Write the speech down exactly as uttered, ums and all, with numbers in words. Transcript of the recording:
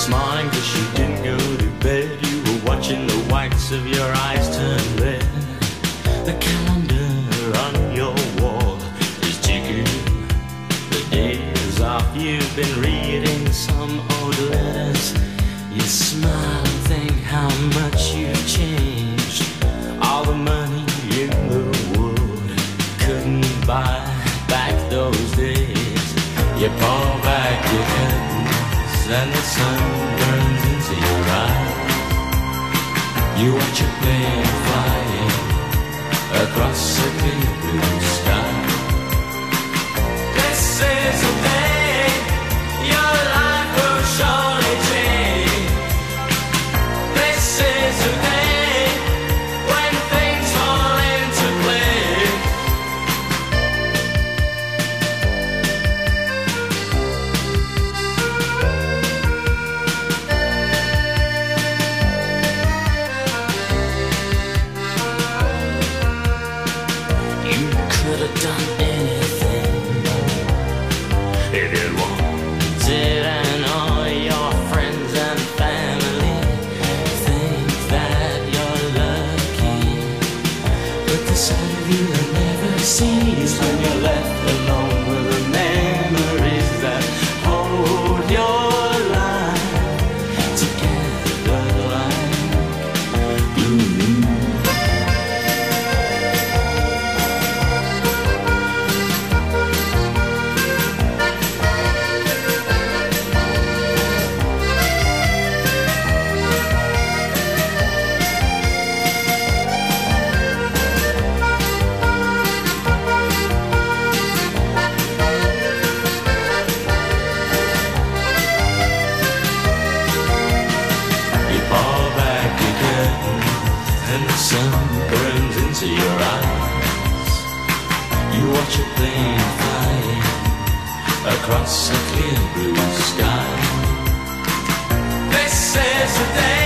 morning, but you didn't go to bed. You were watching the whites of your eyes turn red. The calendar on your wall is ticking the days off. You've been reading some old letters. You smile and think how much you've changed. All the money in the world couldn't buy back those days. You pull back your curtains and the sun burns into your eyes. You watch a plane flying across a clear blue sky. This is the day your life will surely change. This is the day when things fall into place. You could have done anything if you wanted, and all your friends and family think that you're lucky. But the side of you that never sees when you're left alone with the memories that hold your life together like glue. And the sun burns into your eyes. You watch a plane flying across a clear blue sky. This is the day